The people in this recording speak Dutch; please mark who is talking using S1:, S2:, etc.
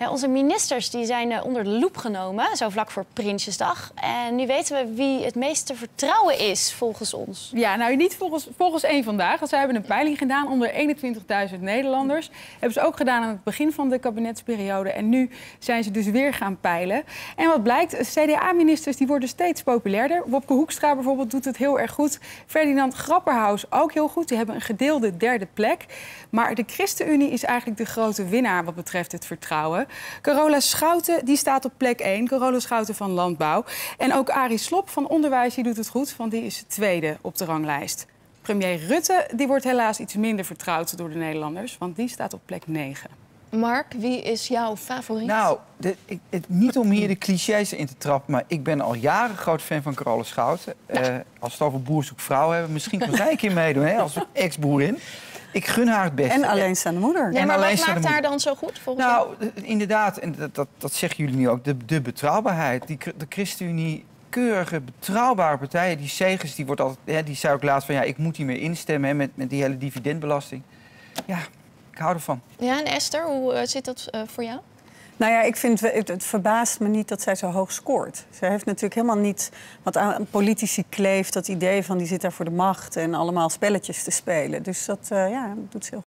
S1: Onze ministers die zijn onder de loep genomen, zo vlak voor Prinsjesdag. En nu weten we wie het meest te vertrouwen is, volgens ons.
S2: Ja, nou niet volgens één vandaag. Want zij hebben een peiling gedaan onder 21.000 Nederlanders. Hebben ze ook gedaan aan het begin van de kabinetsperiode. En nu zijn ze dus weer gaan peilen. En wat blijkt, CDA-ministers die worden steeds populairder. Wopke Hoekstra bijvoorbeeld doet het heel erg goed. Ferdinand Grapperhaus ook heel goed. Die hebben een gedeelde derde plek. Maar de ChristenUnie is eigenlijk de grote winnaar wat betreft het vertrouwen. Carola Schouten die staat op plek 1. Carola Schouten van Landbouw. En ook Arie Slob van Onderwijs die doet het goed, want die is tweede op de ranglijst. Premier Rutte die wordt helaas iets minder vertrouwd door de Nederlanders, want die staat op plek 9.
S3: Mark, wie is jouw favoriet?
S4: Nou, niet om hier de clichés in te trappen, maar ik ben al jaren groot fan van Carola Schouten. Als we het over boer zoekt vrouw hebben, misschien kan zij een keer meedoen, hè, als ex-boerin. Ik gun haar het beste.
S5: En alleenstaande moeder.
S3: Ja, maar wat maakt haar dan zo goed, volgens jou?
S4: Nou, inderdaad, en dat zeggen jullie nu ook, de betrouwbaarheid. De ChristenUnie, keurige, betrouwbare partijen. Die Segers, die wordt altijd, die zei ook laatst van, ja, ik moet hier meer instemmen hè, met die hele dividendbelasting. Ja, ik hou ervan.
S3: Ja, en Esther, hoe zit dat voor jou?
S5: Nou ja, ik vind het verbaast me niet dat zij zo hoog scoort. Ze heeft natuurlijk helemaal niet wat aan politici kleeft. Dat idee van die zit daar voor de macht en allemaal spelletjes te spelen. Dus dat doet ze heel